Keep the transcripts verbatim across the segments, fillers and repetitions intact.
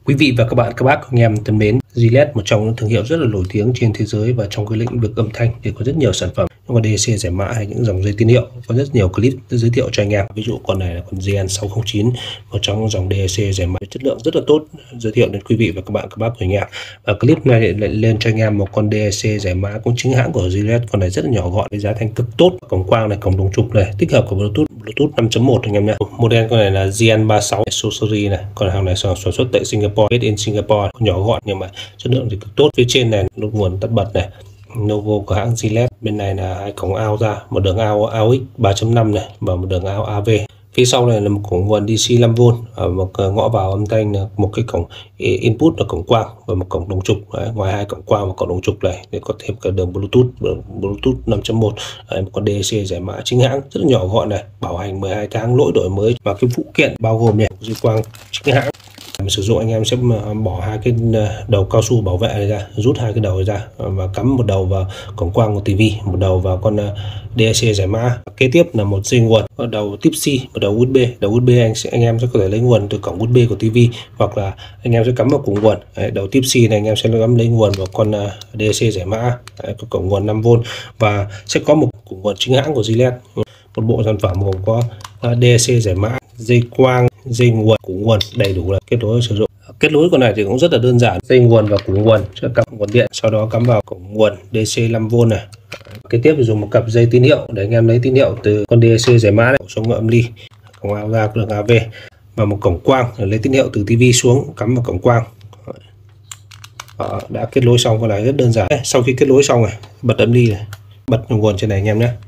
Quý vị và các bạn, các bác, anh em thân mến, Gillette một trong những thương hiệu rất là nổi tiếng trên thế giới và trong cái lĩnh vực âm thanh thì có rất nhiều sản phẩm. Nhưng mà đê xê giải mã hay những dòng dây tín hiệu có rất nhiều clip giới thiệu cho anh em. Ví dụ con này là con G N sáu không chín, một trong những dòng đê xê giải mã chất lượng rất là tốt, giới thiệu đến quý vị và các bạn, các bác của anh em. Và clip này lại lên cho anh em một con đê xê giải mã cũng chính hãng của Gillette. Con này rất là nhỏ gọn với giá thành cực tốt, cổng quang này, cổng đồng trục này, tích hợp của Bluetooth Bluetooth năm chấm một anh em nhé. Model con này là G N ba mươi sáu số series này, còn hàng này sản xuất tại Singapore, made in Singapore, nhỏ gọn nhưng mà chất lượng thì cực tốt. Phía trên này nút nguồn tắt bật này, logo của hãng Gillette. Bên này là hai cổng out ra, một đường out a u ích ba chấm năm này và một đường out a vê. Phía sau này là một cổng nguồn đê xê năm vôn, ở một ngõ vào âm thanh, một cái cổng input là cổng quang và một cổng đồng trục. Đấy, ngoài hai cổng quang và cổng đồng trục này để có thêm cả đường Bluetooth Bluetooth năm chấm một. Đấy, một con đê xê giải mã chính hãng rất là nhỏ gọn này, bảo hành mười hai tháng, lỗi đổi mới. Và cái phụ kiện bao gồm này, dây quang chính hãng. Sử dụng anh em sẽ bỏ hai cái đầu cao su bảo vệ này ra, rút hai cái đầu này ra và cắm một đầu vào cổng quang của tivi, một đầu vào con đê xê giải mã. Kế tiếp là một dây nguồn, một đầu Type C, một đầu u ét bê. Đầu u ét bê anh sẽ anh em sẽ có thể lấy nguồn từ cổng u ét bê của tivi, hoặc là anh em sẽ cắm vào cổng nguồn. Đấy, đầu Type C này anh em sẽ cắm lấy nguồn vào con đê xê giải mã. Đấy, có cổng nguồn năm vôn và sẽ có một cổng nguồn chính hãng của Gillette. Một bộ sản phẩm gồm có đê xê giải mã, dây quang, dây nguồn, củ nguồn đầy đủ là kết nối sử dụng. Kết nối con này thì cũng rất là đơn giản, dây nguồn và củ nguồn sẽ cắm nguồn điện, sau đó cắm vào cổng nguồn đê xê năm vôn này. Kế tiếp thì dùng một cặp dây tín hiệu để anh em lấy tín hiệu từ con đê xê giải mã này xuống âm ly, cổng out ra đường a vê, và một cổng quang để lấy tín hiệu từ tivi xuống cắm vào cổng quang. Đó, đã kết nối xong. Con này rất đơn giản. Sau khi kết nối xong này, bật âm ly này, bật nguồn trên này anh em nhé.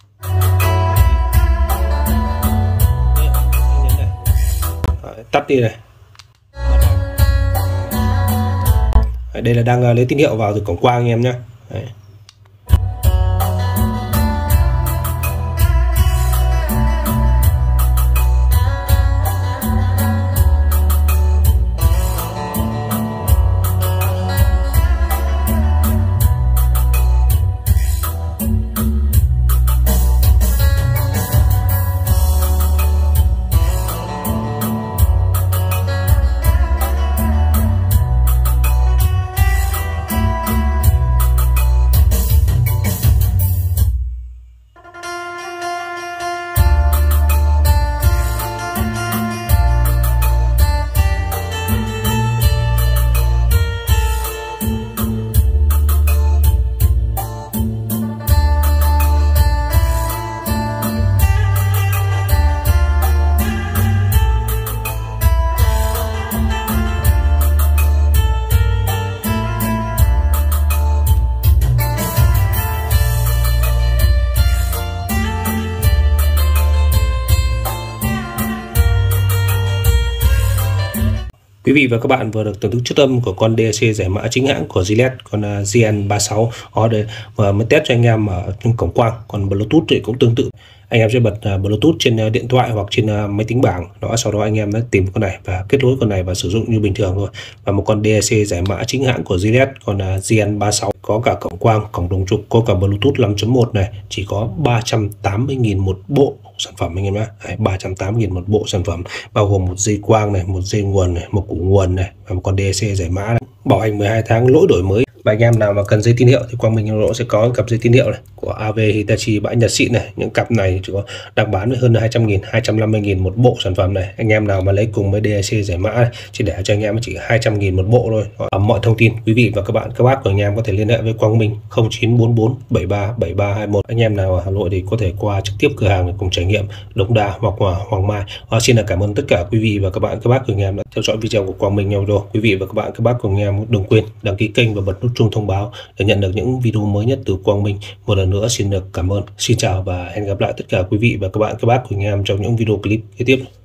Tắt đi này. Đây là đang lấy tín hiệu vào từ cổng quang anh em nhé. Đấy. Quý vị và các bạn vừa được thưởng thức chất âm của con đê xê giải mã chính hãng của Gillette, con G N ba mươi sáu. Đó để và mới test cho anh em ở cổng quang. Còn Bluetooth thì cũng tương tự. Anh em sẽ bật Bluetooth trên điện thoại hoặc trên máy tính bảng. Đó, sau đó anh em đã tìm con này và kết nối con này và sử dụng như bình thường thôi. Và một con đê xê giải mã chính hãng của Gillette, con G N ba mươi sáu, có cả cổng quang, cổng đồng trục, có cả Bluetooth năm chấm một này, chỉ có ba trăm tám mươi nghìn một bộ sản phẩm anh em nhé. ba trăm tám mươi nghìn một bộ sản phẩm, bao gồm một dây quang này, một dây nguồn này, một củ nguồn này và một con đê xê giải mã này. Bảo hành mười hai tháng, lỗi đổi mới. Và anh em nào mà cần dây tín hiệu thì Quang Minh Euro sẽ có cặp dây tín hiệu này của a vê Hitachi bãi Nhật xịn này. Những cặp này chỉ có đang bán với hơn hai trăm nghìn, hai trăm năm mươi nghìn một bộ sản phẩm này. Anh em nào mà lấy cùng với đê xê giải mã này, chỉ để cho anh em chỉ hai trăm nghìn một bộ thôi. Ở mọi thông tin quý vị và các bạn, các bác của anh em có thể liên hệ với Quang Minh không chín bốn bốn bảy ba bảy ba hai một. Anh em nào ở Hà Nội thì có thể qua trực tiếp cửa hàng để cùng trải nghiệm Đống Đa hoặc Hoàng Mai. Và xin là cảm ơn tất cả quý vị và các bạn, các bác của anh em đã theo dõi video của Quang Minh Euro. Quý vị và các bạn, các bác của anh em đừng quên đăng ký kênh và bật nút chuông thông báo để nhận được những video mới nhất từ Quang Minh. Một lần nữa xin được cảm ơn, xin chào và hẹn gặp lại tất cả quý vị và các bạn, các bác của anh em trong những video clip kế tiếp.